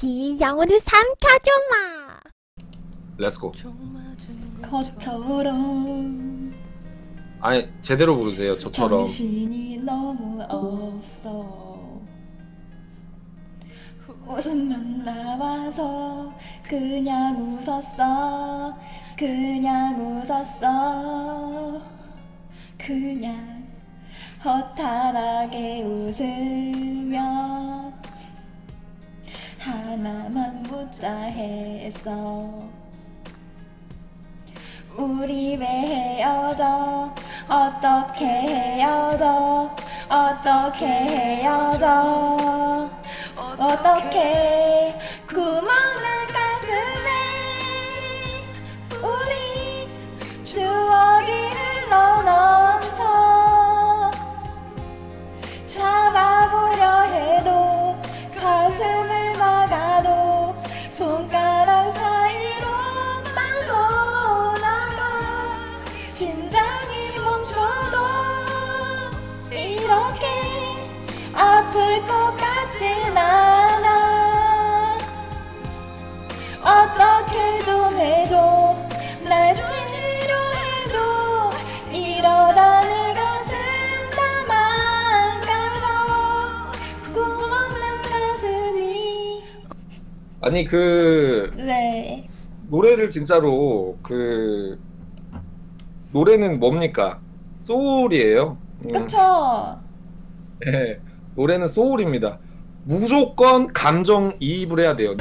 여기 영혼을 삼켜줘마. 렛츠고. 것처럼 아니 제대로 부르세요. 저처럼. 정신이 너무 없어. 웃음만 나와서 그냥 웃었어. 그냥 웃었어. 그냥 허탈하게 웃으며 하나만 묻자 했어. 우리 왜 헤어져? 어떻게 헤어져? 어떻게 헤어져? 어떻게 구멍난 가슴에 우리 추억이 흘러넘쳐. 잡아보려 해도 가슴을 막아도 손가락 사이로 빠져나가. 심장이 멈춰도 이렇게 아플 것 같진 않아. 어떻게 좀 해줘. 날 치료해줘. 이러다 내 가슴 다 망가져. 구멍난 가슴이. 아니 네. 노래를 진짜로 노래는 뭡니까? 소울이에요. 그쵸? 네, 노래는 소울입니다. 무조건 감정이입을 해야 돼요.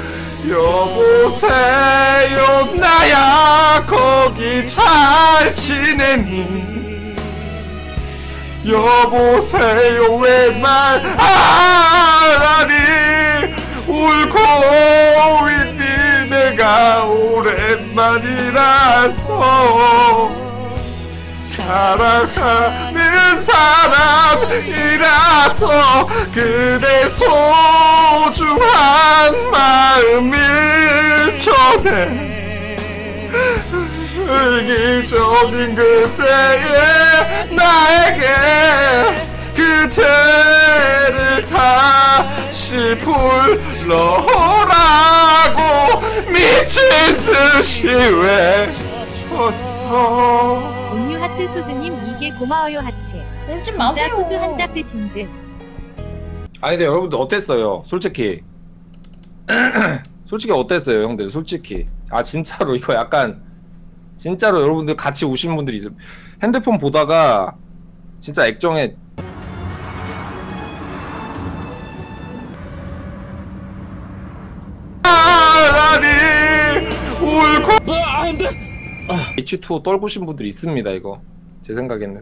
여보세요 나야 거기 잘 지내니. 여보세요 왜 말 안 하니. 울고 있니. 내가 오랜만이라서 사랑하는 사람이라서 그대 소중한 마음을 전해. 이기적인 그때의 나에게 그대를 다시 불러오라고 미친 듯이 외쳤어. 온유 하트 소주님 이게 고마워요 하트. 읽지 진짜 마세요. 소주 한 짝 드신 듯. 아니 근데 여러분들 어땠어요? 솔직히 솔직히 어땠어요 형들? 솔직히 아 진짜로 이거 약간 진짜로 여러분들 같이 우신 분들이 있어요. 핸드폰 보다가 진짜 액정에 울고 안돼 H2O 떨구신 분들이 있습니다. 이거 제 생각에는